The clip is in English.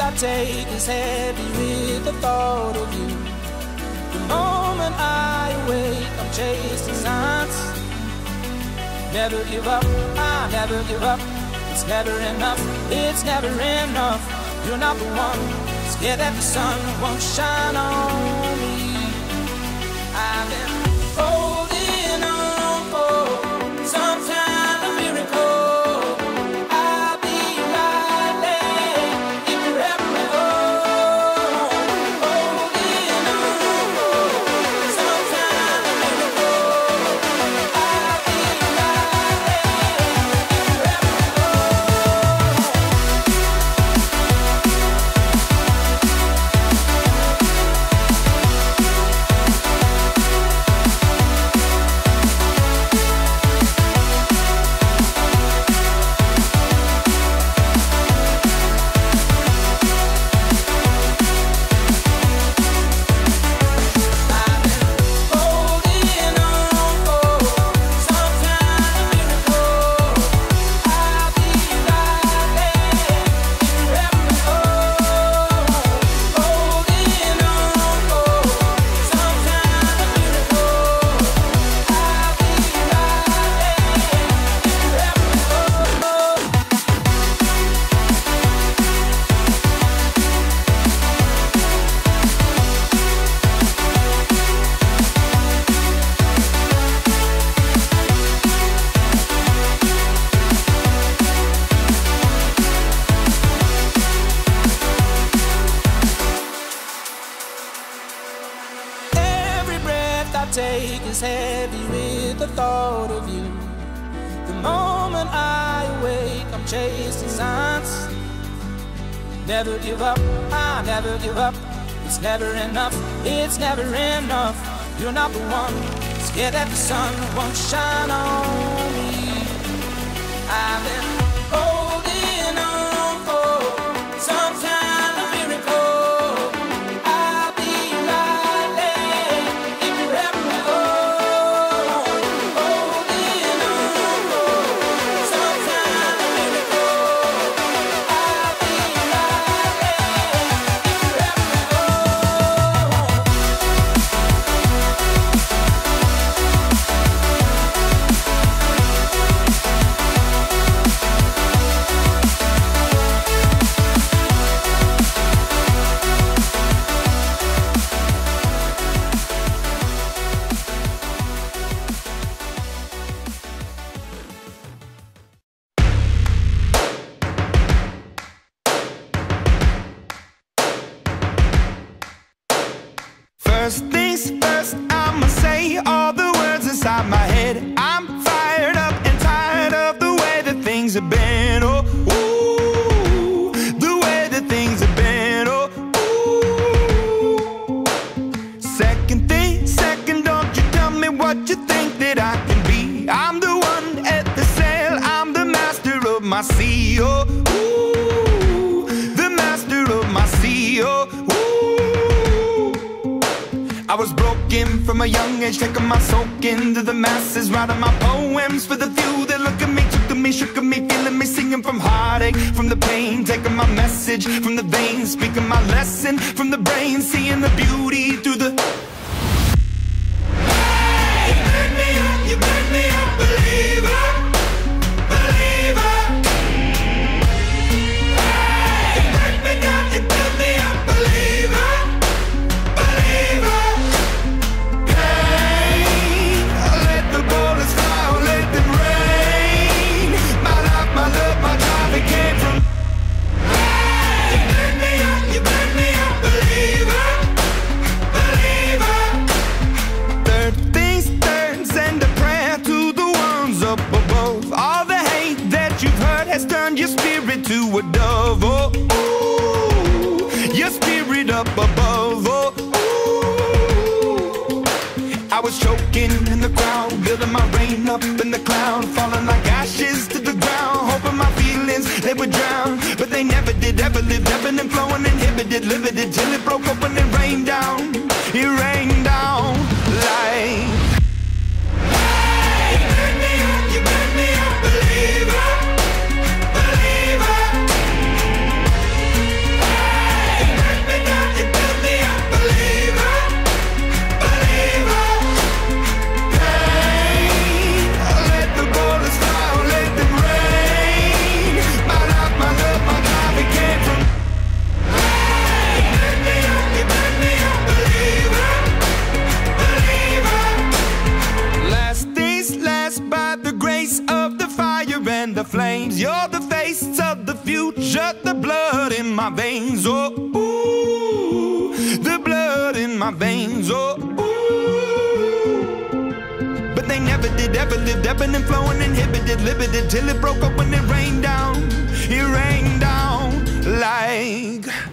I take is heavy with the thought of you. The moment I awake, I'm chasing signs. Never give up, I never give up. It's never enough, it's never enough. You're not the one, scared that the sun won't shine on me. I've been holding on for some kind of miracle. I'll be right there if you ever go. Holding on for some kind of miracle. I'll be right there if you ever go. Take is heavy with the thought of you. The moment I awake, I'm chasing signs. Never give up, I never give up. It's never enough, it's never enough. You're not the one, scared that the sun won't shine on me. I've been holding on for some kind of miracle. I'll be right there if you ever go. Holding on for some kind of miracle. I'll be right there if you ever go. First things first, I'ma say all the words inside my head. I'm fired up and tired of the way that things have been. Oh, ooh, the way that things have been. Oh, ooh. Second thing, second, don't you tell me what you think that I can be. I'm the one at the sail, I'm the master of my sea. Oh, ooh, the master of my sea. Oh, ooh. I was broken from a young age, taking my soak into the masses, writing my poems for the few that look at me, took to me, shook at me, feeling me, singing from heartache, from the pain, taking my message from the veins, speaking my lesson from the brain, seeing the beauty through the... Hey, you burn me up, you burn me up, believer, believer. Hey, you burn me down, you build me up, believer, believer. Pain, let the bullets fly, or let them rain. My life, my love, my drive, it came from... Hey, you burn me up, believer, believer. Third things third, send a prayer to the ones up above. All the hate that you've heard has turned your spirit to a dove. Oh, ooh, your spirit up above. Oh, ooh. I was choking in the crowd, building my rain up in the cloud, falling like ashes to the ground, hoping my feelings they would drown, but they never did. Ever lived, ebbing and flowing, inhibited, limited, till it broke open and rained down. It rained down like... Hey, you burn me up, you burn me up, believer, believer. Hey, flames. You're the face of the future, the blood in my veins. Oh, ooh, the blood in my veins. Oh, ooh. But they never did ever live, ebbing and flowing, inhibited, limited, till it broke up when it rained down. It rained down like